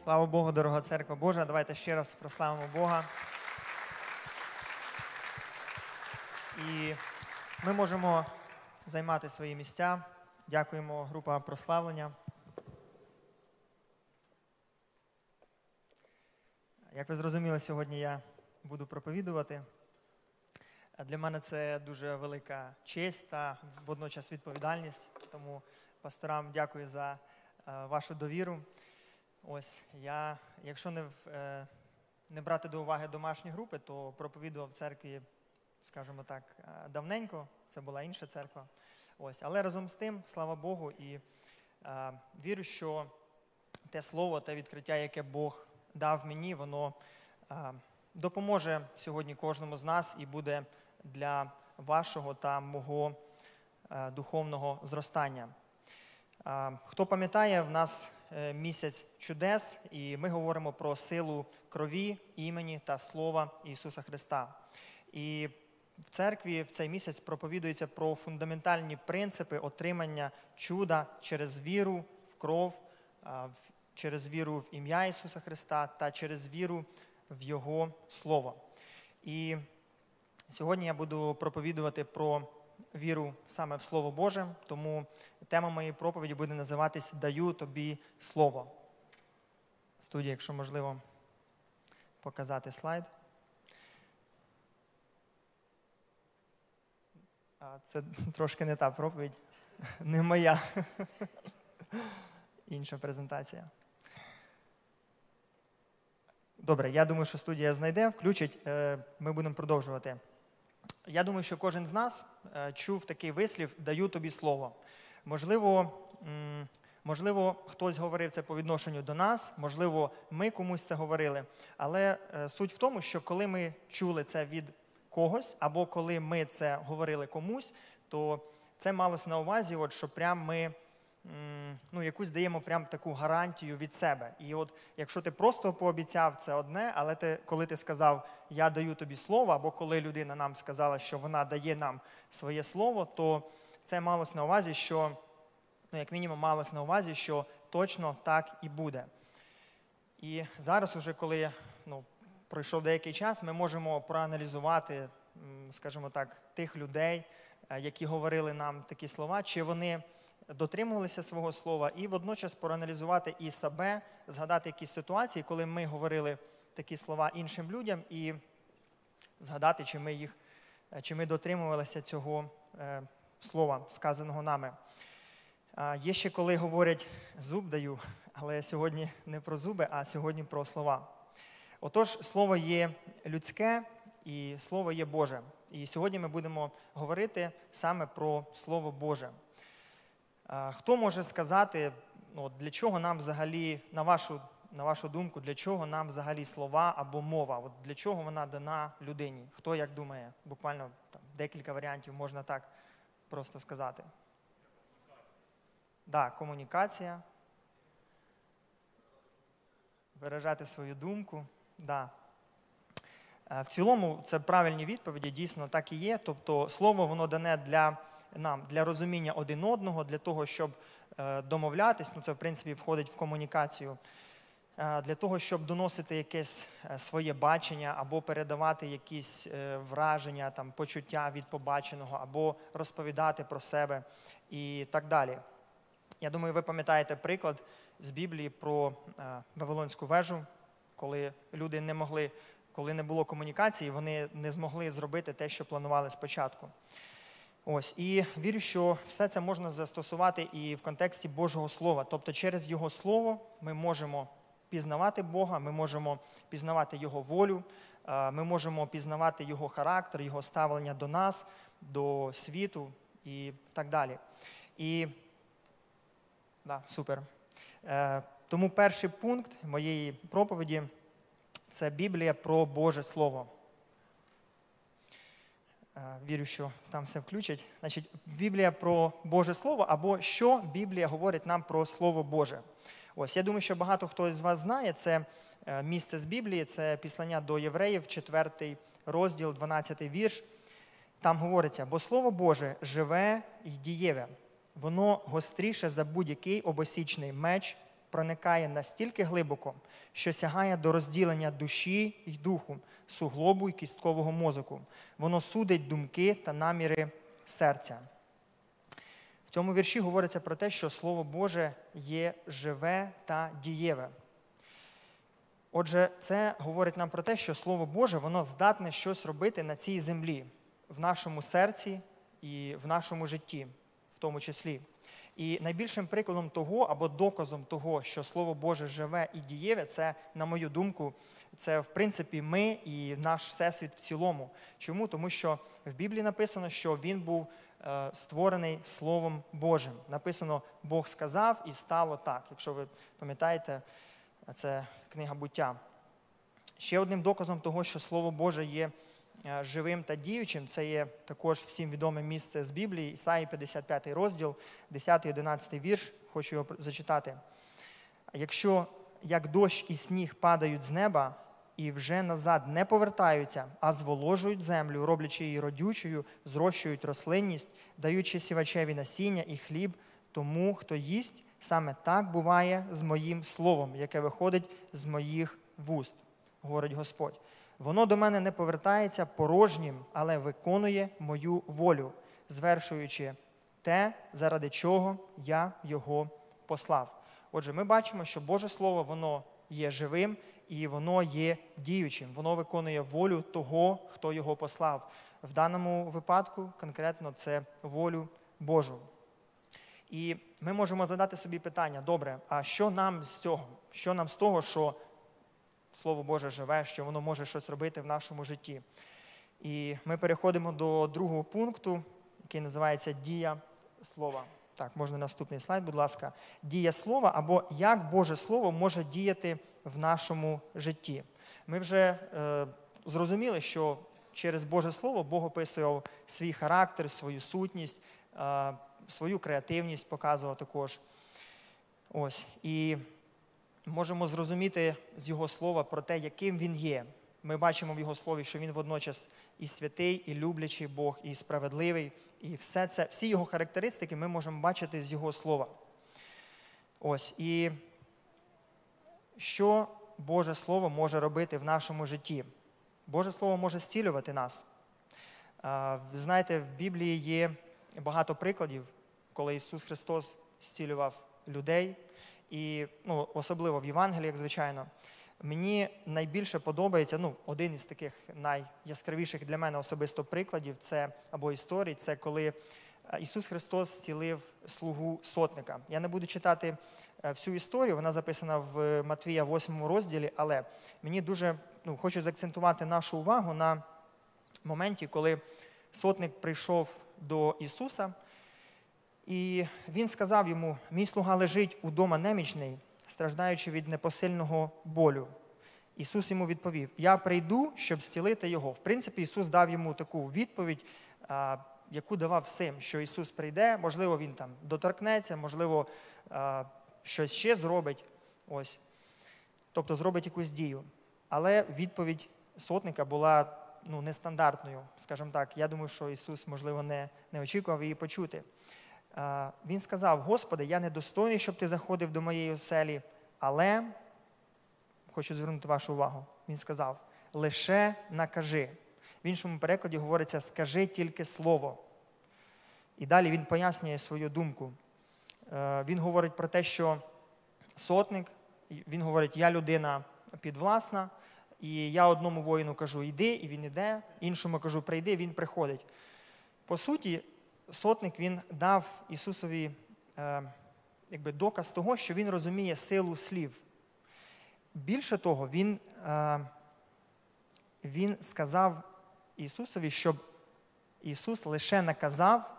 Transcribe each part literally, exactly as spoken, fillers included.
Слава Богу, дорога церква Божа. Давайте ще раз прославимо Бога. І ми можемо займати свої місця. Дякуємо, група прославлення. Як ви зрозуміли, сьогодні я буду проповідувати. Для мене це дуже велика честь та водночас відповідальність. Тому пасторам дякую за вашу довіру. Ось, я, якщо не, в, не брати до уваги домашні групи, то проповідував в церкві, скажімо так, давненько. Це була інша церква. Ось, але разом з тим, слава Богу, і е, вірю, що те слово, те відкриття, яке Бог дав мені, воно е, допоможе сьогодні кожному з нас і буде для вашого та мого е, духовного зростання. Е, хто пам'ятає, в нас е, місяць чудес, і ми говоримо про силу крові, імені та слова Ісуса Христа. І в церкві в цей місяць проповідується про фундаментальні принципи отримання чуда через віру в кров, через віру в ім'я Ісуса Христа та через віру в Його Слово. І сьогодні я буду проповідувати про віру саме в Слово Боже, тому тема моєї проповіді буде називатись «Даю тобі Слово». Студія, якщо можливо, показати слайд. Це трошки не та проповідь, не моя. Інша презентація. Добре, я думаю, що студія знайде, включить, ми будемо продовжувати. Я думаю, що кожен з нас чув такий вислів «даю тобі слово». Можливо, можливо, хтось говорив це по відношенню до нас, можливо, ми комусь це говорили. Але суть в тому, що коли ми чули це від когось, або коли ми це говорили комусь, то це малося на увазі, от, що прям ми ну, якусь даємо прям таку гарантію від себе. І от якщо ти просто пообіцяв, це одне, але ти, коли ти сказав «я даю тобі слово», або коли людина нам сказала, що вона дає нам своє слово, то це малося на увазі, що, ну, як мінімум, малося на увазі, що точно так і буде. І зараз уже, коли, ну, пройшов деякий час, ми можемо проаналізувати, скажімо так, тих людей, які говорили нам такі слова, чи вони дотримувалися свого слова, і водночас проаналізувати і себе, згадати якісь ситуації, коли ми говорили такі слова іншим людям, і згадати, чи ми їх, чи ми дотримувалися цього е, слова, сказаного нами. А є ще, коли говорять «зуб даю», але сьогодні не про зуби, а сьогодні про слова. Отож, слово є людське і слово є Боже. І сьогодні ми будемо говорити саме про Слово Боже. Хто може сказати, ну, для чого нам взагалі, на вашу, на вашу думку, для чого нам взагалі слова або мова? От для чого вона дана людині? Хто як думає? Буквально там, декілька варіантів можна так просто сказати. Так, да, комунікація. Виражати свою думку. Да. В цілому це правильні відповіді, дійсно так і є. Тобто слово воно дане для нам, для розуміння один одного, для того, щоб домовлятись, ну це в принципі входить в комунікацію, для того, щоб доносити якесь своє бачення або передавати якісь враження, там, почуття від побаченого, або розповідати про себе і так далі. Я думаю, ви пам'ятаєте приклад з Біблії про Вавилонську вежу, коли люди не могли, коли не було комунікації, вони не змогли зробити те, що планували спочатку. Ось, і вірю, що все це можна застосувати і в контексті Божого Слова. Тобто через Його Слово ми можемо пізнавати Бога, ми можемо пізнавати Його волю, ми можемо пізнавати Його характер, Його ставлення до нас, до світу і так далі. І, да, супер. Тому перший пункт моєї проповіді – це Біблія про Боже Слово. Вірю, що там все включать. Значить, Біблія про Боже Слово, або що Біблія говорить нам про Слово Боже. Ось, я думаю, що багато хто з вас знає, це місце з Біблії, це післання до євреїв, четвертий розділ, дванадцятий вірш. Там говориться: «Бо Слово Боже живе і дієве, воно гостріше за будь-який обосічний меч, проникає настільки глибоко, що сягає до розділення душі й духу, суглобу й кісткового мозку. Воно судить думки та наміри серця. В цьому вірші говориться про те, що Слово Боже є живе та дієве. Отже, це говорить нам про те, що Слово Боже, воно здатне щось робити на цій землі, в нашому серці і в нашому житті, в тому числі. І найбільшим прикладом того, або доказом того, що Слово Боже живе і дієве, це, на мою думку, це, в принципі, ми і наш всесвіт в цілому. Чому? Тому що в Біблії написано, що він був е, створений Словом Божим. Написано, Бог сказав і стало так. Якщо ви пам'ятаєте, це книга Буття. Ще одним доказом того, що Слово Боже є живим та діючим, це є також всім відоме місце з Біблії, Ісаї п'ятдесят п'ятий розділ, десятий-одинадцятий вірш, хочу його зачитати. «Якщо як дощ і сніг падають з неба і вже назад не повертаються, а зволожують землю, роблячи її родючою, зрощують рослинність, даючи сівачеві насіння і хліб тому, хто їсть, саме так буває з моїм словом, яке виходить з моїх вуст, говорить Господь. Воно до мене не повертається порожнім, але виконує мою волю, звершуючи те, заради чого я його послав». Отже, ми бачимо, що Боже Слово, воно є живим і воно є діючим. Воно виконує волю того, хто його послав. В даному випадку конкретно це волю Божу. І ми можемо задати собі питання, добре, а що нам з цього? Що нам з того, що Слово Боже живе, що воно може щось робити в нашому житті? І ми переходимо до другого пункту, який називається «Дія слова». Так, можна наступний слайд, будь ласка. Дія слова, або як Боже Слово може діяти в нашому житті. Ми вже е, зрозуміли, що через Боже Слово Бог описував свій характер, свою сутність, е, свою креативність показував також. Ось. І можемо зрозуміти з Його слова про те, яким Він є. Ми бачимо в Його слові, що Він водночас і святий, і люблячий Бог, і справедливий. І все це, всі Його характеристики ми можемо бачити з Його слова. Ось. І що Боже Слово може робити в нашому житті? Боже Слово може зцілювати нас. Ви знаєте, в Біблії є багато прикладів, коли Ісус Христос зцілював людей. І ну, особливо в Євангеліях, звичайно. Мені найбільше подобається, ну, один із таких найяскравіших для мене особисто прикладів, це, або історій, це коли Ісус Христос зцілив слугу сотника. Я не буду читати всю історію, вона записана в Матвія восьмому розділі, але мені дуже, ну, хочу заакцентувати нашу увагу на моменті, коли сотник прийшов до Ісуса, і він сказав йому: «Мій слуга лежить удома немічний, страждаючи від непосильного болю». Ісус йому відповів: «Я прийду, щоб зцілити його». В принципі, Ісус дав йому таку відповідь, а, яку давав всім, що Ісус прийде, можливо, Він там доторкнеться, можливо, а, щось ще зробить, ось, тобто зробить якусь дію. Але відповідь сотника була, ну, нестандартною, скажімо так. Я думаю, що Ісус, можливо, не, не очікував її почути. Він сказав: «Господи, я недостойний, щоб ти заходив до моєї оселі, але», хочу звернути вашу увагу, він сказав: «лише накажи». В іншому перекладі говориться: «скажи тільки слово». І далі він пояснює свою думку. Він говорить про те, що сотник, він говорить: «Я людина підвласна, і я одному воїну кажу: йди, і він іде, іншому кажу: прийди, він приходить». По суті, сотник, він дав Ісусові е, якби доказ того, що він розуміє силу слів. Більше того, він, е, він сказав Ісусові, щоб Ісус лише наказав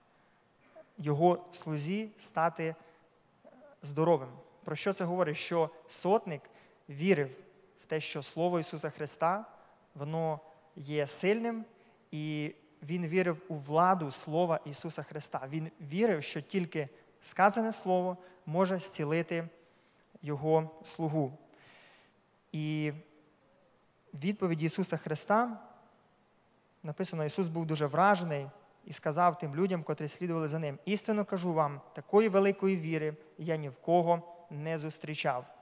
його слузі стати здоровим. Про що це говорить? Що сотник вірив в те, що Слово Ісуса Христа, воно є сильним, і він вірив у владу Слова Ісуса Христа. Він вірив, що тільки сказане Слово може зцілити його слугу. І в відповіді Ісуса Христа написано: Ісус був дуже вражений і сказав тим людям, котрі слідували за ним: «Істинно кажу вам, такої великої віри я ні в кого не зустрічав.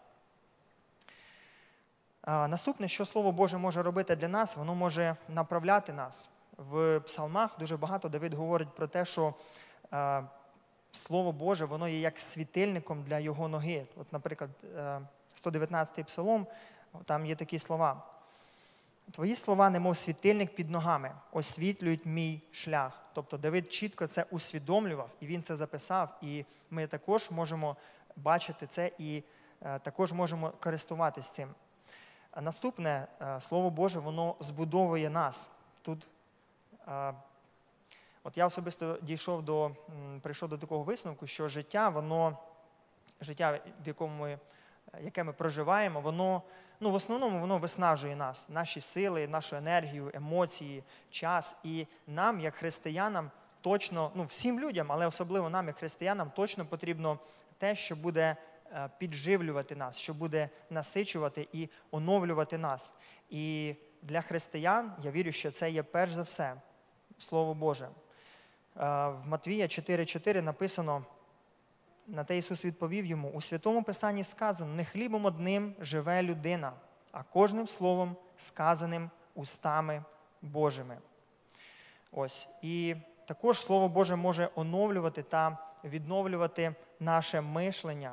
А, наступне, що Слово Боже може робити для нас, воно може направляти нас. В псалмах дуже багато Давид говорить про те, що а, Слово Боже, воно є як світильником для його ноги. От, наприклад, сто дев'ятнадцятий псалом, там є такі слова. Твої слова, немов світильник під ногами, освітлюють мій шлях. Тобто Давид чітко це усвідомлював, і він це записав, і ми також можемо бачити це і е, також можемо користуватися цим. А наступне, е, Слово Боже, воно збудовує нас. Тут, е, от я особисто дійшов до, м, прийшов до такого висновку, що життя, воно, життя, в якому ми, яке ми проживаємо, воно, ну, в основному воно виснажує нас, наші сили, нашу енергію, емоції, час. І нам, як християнам, точно, ну, всім людям, але особливо нам, як християнам, точно потрібно те, що буде підживлювати нас, що буде насичувати і оновлювати нас. І для християн, я вірю, що це є перш за все Слово Боже. В Матвія чотири чотири написано: на те Ісус відповів йому: у Святому Писанні сказано, не хлібом одним живе людина, а кожним словом, сказаним устами Божими. Ось. І також Слово Боже може оновлювати та відновлювати наше мишлення,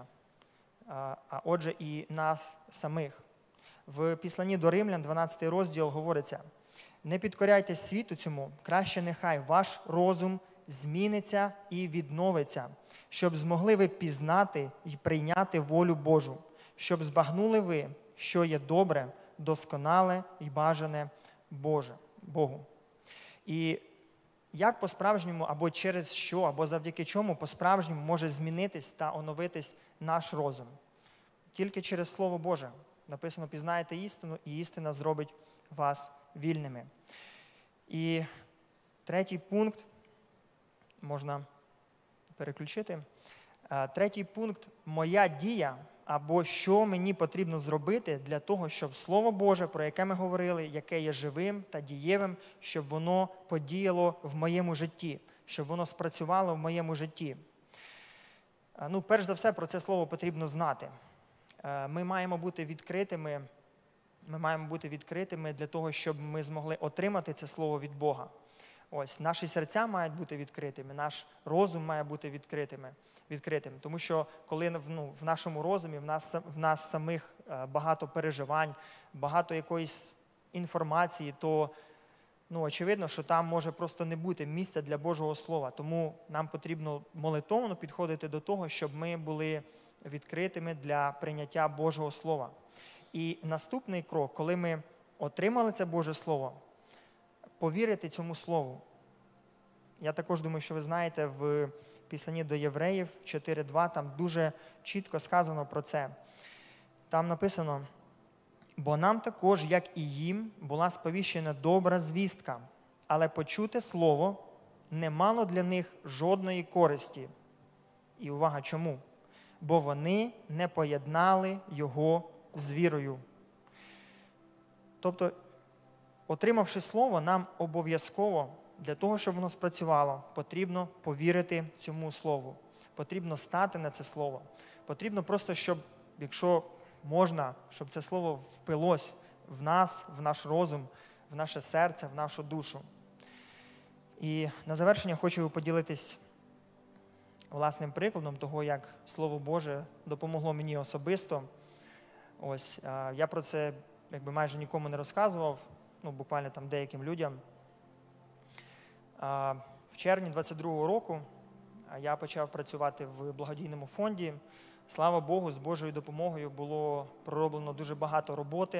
а отже і нас самих. В Післанні до Римлян, дванадцятий розділ, говориться: не підкоряйтесь світу цьому, краще нехай ваш розум зміниться і відновиться, щоб змогли ви пізнати і прийняти волю Божу, щоб збагнули ви, що є добре, досконале і бажане Боже, Богу. І як по-справжньому, або через що, або завдяки чому по-справжньому може змінитись та оновитись наш розум? Тільки через Слово Боже. Написано: пізнаєте істину, і істина зробить вас вільними. І третій пункт, можна переключити. Третій пункт – моя дія, або що мені потрібно зробити для того, щоб Слово Боже, про яке ми говорили, яке є живим та дієвим, щоб воно подіяло в моєму житті, щоб воно спрацювало в моєму житті. Ну, перш за все, про це слово потрібно знати. Ми маємо бути відкритими, ми маємо бути відкритими для того, щоб ми змогли отримати це слово від Бога. Ось, наші серця мають бути відкритими, наш розум має бути відкритими, відкритим. Тому що коли ну, в нашому розумі, в нас, в нас самих багато переживань, багато якоїсь інформації, то ну, очевидно, що там може просто не бути місця для Божого Слова. Тому нам потрібно молитовно підходити до того, щоб ми були відкритими для прийняття Божого Слова. І наступний крок, коли ми отримали це Боже Слово, повірити цьому Слову. Я також думаю, що ви знаєте, в Післанні до Євреїв чотири два, там дуже чітко сказано про це. Там написано: бо нам також, як і їм, була сповіщена добра звістка, але почуте слово не мало для них жодної користі. І увага, чому? Бо вони не поєднали його з вірою. Тобто, отримавши слово, нам обов'язково, для того, щоб воно спрацювало, потрібно повірити цьому слову. Потрібно стати на це слово. Потрібно просто, щоб, якщо можна, щоб це слово впилось в нас, в наш розум, в наше серце, в нашу душу. І на завершення хочу поділитись власним прикладом того, як Слово Боже допомогло мені особисто. Ось, я про це якби майже нікому не розказував, ну, буквально там деяким людям. В червні двадцять другого року я почав працювати в благодійному фонді. Слава Богу, з Божою допомогою було пророблено дуже багато роботи,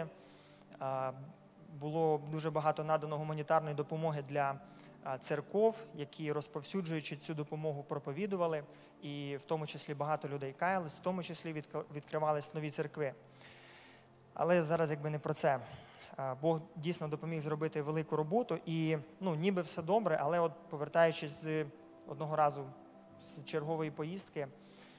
було дуже багато надано гуманітарної допомоги для церков, які, розповсюджуючи цю допомогу, проповідували, і в тому числі багато людей каялись, в тому числі відкривались нові церкви. Але зараз якби не про це. Бог дійсно допоміг зробити велику роботу, і ну, ніби все добре, але от повертаючись з одного разу з чергової поїздки,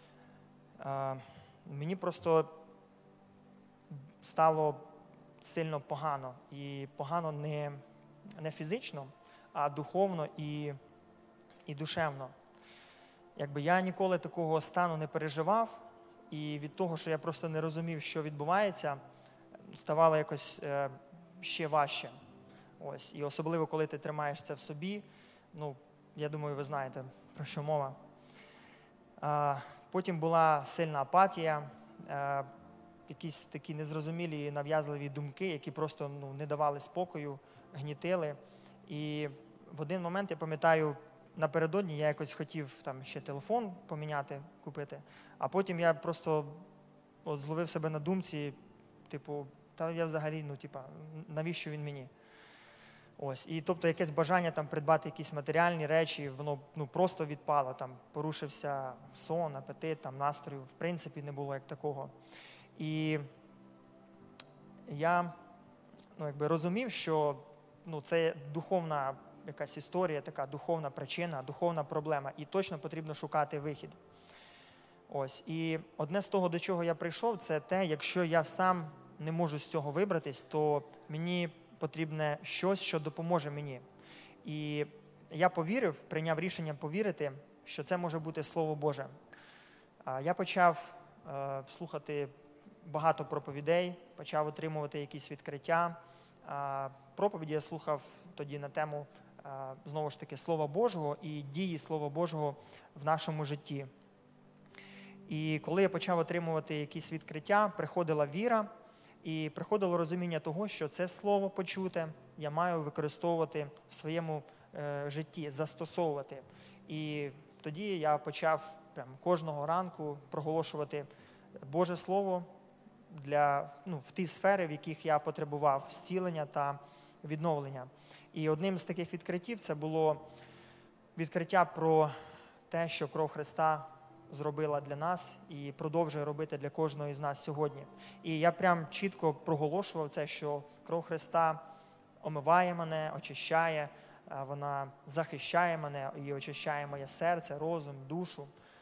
мені просто стало сильно погано. І погано не, не фізично, а духовно і, і душевно. Якби я ніколи такого стану не переживав, і від того, що я просто не розумів, що відбувається, ставало якось е, ще важче. Ось. І особливо, коли ти тримаєш це в собі, ну, я думаю, ви знаєте, про що мова. А, потім була сильна апатія, е, якісь такі незрозумілі і нав'язливі думки, які просто ну, не давали спокою, гнітили. І в один момент, я пам'ятаю, напередодні я якось хотів там ще телефон поміняти, купити, а потім я просто от, зловив себе на думці, типу, та я взагалі, ну, типа, навіщо він мені? Ось, і тобто якесь бажання там придбати якісь матеріальні речі, воно ну, просто відпало, там порушився сон, апетит, там настрою, в принципі, не було як такого. І я ну, якби розумів, що ну, це духовна якась історія, така духовна причина, духовна проблема, і точно потрібно шукати вихід. Ось, і одне з того, до чого я прийшов, це те, якщо я сам не можу з цього вибратись, то мені потрібне щось, що допоможе мені. І я повірив, прийняв рішення повірити, що це може бути Слово Боже. Я почав е, слухати багато проповідей, почав отримувати якісь відкриття. Е, проповіді я слухав тоді на тему, е, знову ж таки, Слова Божого і дії Слова Божого в нашому житті. І коли я почав отримувати якісь відкриття, приходила віра, і приходило розуміння того, що це слово почуте я маю використовувати в своєму е, житті, застосовувати. І тоді я почав прям кожного ранку проголошувати Боже Слово для, ну, в ті сфери, в яких я потребував зцілення та відновлення. І одним з таких відкриттів це було відкриття про те, що кров Христа зробила для нас і продовжує робити для кожного із нас сьогодні. І я прям чітко проголошував це, що кров Христа омиває мене, очищає, вона захищає мене і очищає моє серце, розум, душу.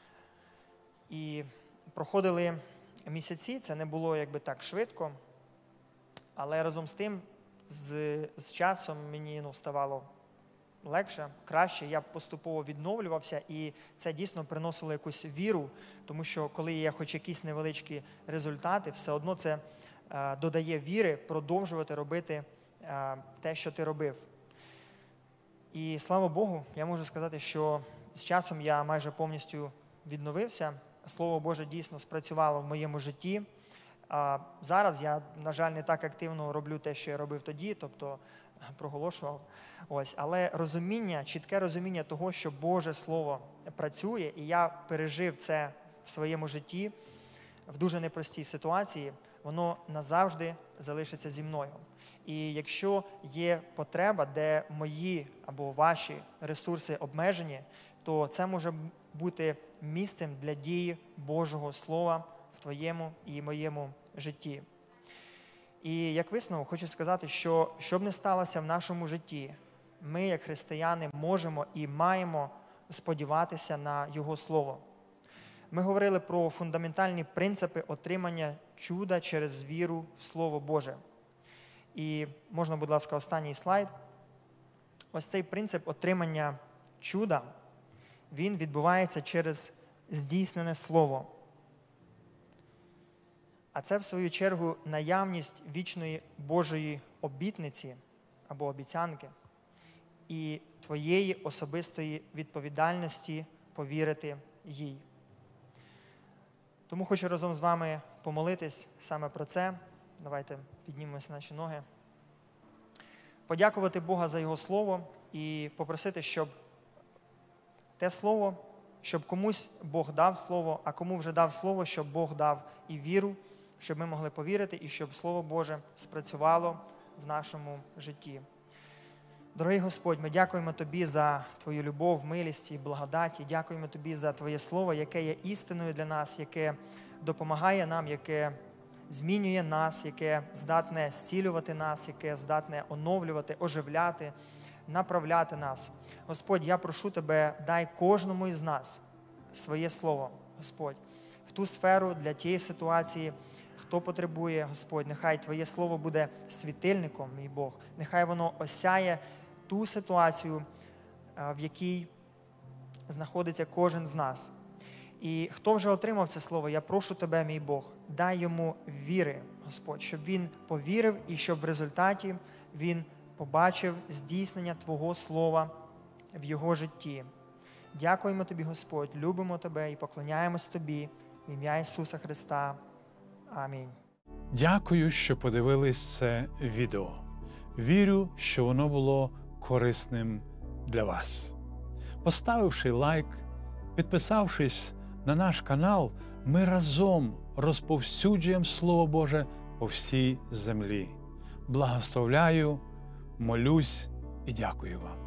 І проходили місяці, це не було якби так швидко, але разом з тим, з, з часом мені ну, ставало легше, краще, я поступово відновлювався, і це дійсно приносило якусь віру, тому що коли є хоч якісь невеличкі результати, все одно це е, додає віри продовжувати робити е, те, що ти робив. І слава Богу, я можу сказати, що з часом я майже повністю відновився, Слово Боже дійсно спрацювало в моєму житті. А зараз я, на жаль, не так активно роблю те, що я робив тоді, тобто проголошував. Ось, але розуміння, чітке розуміння того, що Боже Слово працює, і я пережив це в своєму житті в дуже непростій ситуації, воно назавжди залишиться зі мною. І якщо є потреба, де мої або ваші ресурси обмежені, то це може бути місцем для дії Божого Слова в твоєму і моєму житті. І як висновок, хочу сказати, що що б не сталося в нашому житті, ми, як християни, можемо і маємо сподіватися на Його Слово. Ми говорили про фундаментальні принципи отримання чуда через віру в Слово Боже. І можна, будь ласка, останній слайд. Ось цей принцип отримання чуда, він відбувається через здійснене Слово. А це, в свою чергу, наявність вічної Божої обітниці або обіцянки і твоєї особистої відповідальності повірити їй. Тому хочу разом з вами помолитись саме про це. Давайте піднімемося на наші ноги. Подякувати Бога за Його Слово і попросити, щоб те Слово, щоб комусь Бог дав Слово, а кому вже дав Слово, щоб Бог дав і віру, щоб ми могли повірити і щоб Слово Боже спрацювало в нашому житті. Дорогий Господь, ми дякуємо Тобі за Твою любов, милість і благодать. І дякуємо Тобі за Твоє Слово, яке є істиною для нас, яке допомагає нам, яке змінює нас, яке здатне зцілювати нас, яке здатне оновлювати, оживляти, направляти нас. Господь, я прошу Тебе, дай кожному із нас своє Слово, Господь, в ту сферу, для тієї ситуації, хто потребує, Господь, нехай Твоє Слово буде світильником, мій Бог, нехай воно осяє ту ситуацію, в якій знаходиться кожен з нас. І хто вже отримав це слово, я прошу Тебе, мій Бог, дай йому віри, Господь, щоб він повірив і щоб в результаті він побачив здійснення Твого слова в його житті. Дякуємо Тобі, Господь, любимо Тебе і поклоняємось Тобі в ім'я Ісуса Христа. Амінь. Дякую, що подивились це відео. Вірю, що воно було корисним для вас. Поставивши лайк, підписавшись на наш канал, ми разом розповсюджуємо Слово Боже по всій землі. Благословляю, молюсь і дякую вам.